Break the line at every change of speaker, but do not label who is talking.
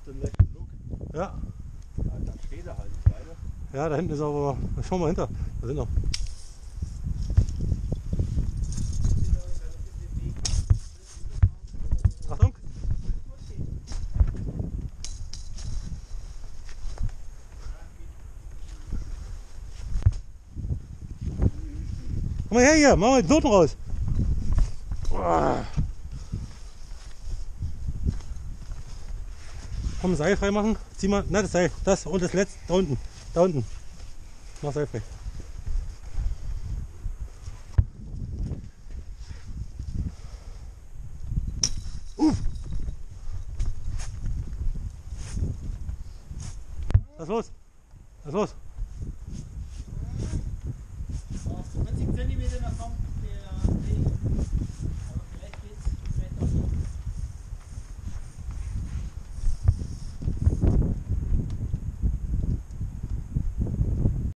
macht den letzten Flug.
Ja.
Ja, dann steht er halt weiter.
Ja, da hinten ist aber. Schau mal hinter. Da sind noch. Achtung! Komm mal her hier, mach mal den Knoten raus. Komm, Seil frei machen. Zieh mal, na das Seil, das und das letzte, da unten. Da unten. Mach Seil frei. Was ist los? Was ist los?